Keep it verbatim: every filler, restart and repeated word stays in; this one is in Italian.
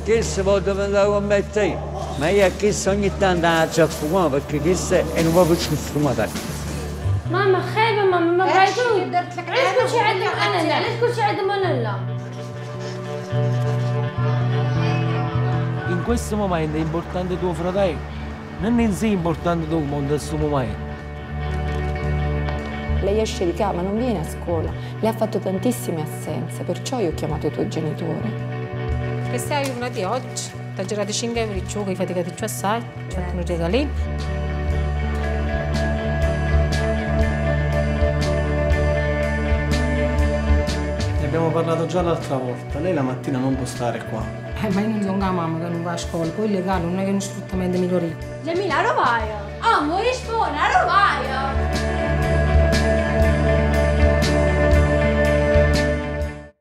Che se voglio andare con me te, ma io che ogni tanto la già fumo perché questa è un po' più sfumata. ماما خايبة ماما ما بعيدون علاش كل شي عندهم أنا لا علاش كل شي عندهم أنا لا In questo momento è importante tuo fratello, non è sì importante tuo mondo in questo momento. Lei esce di casa ma non viene a scuola, lei ha fatto tantissime assenze, perciò io ho chiamato i tuoi genitori. Questa è una di oggi, ti girate cinque euro di gioco, fate che ti assai, c'è un regalino. Ne abbiamo parlato già l'altra volta, lei la mattina non può stare qua. Eh, ma io non sono la mamma che non va a scuola, poi è illegale, non è che è uno sfruttamento minorile. جميلة رباية اه موريش فونا رباية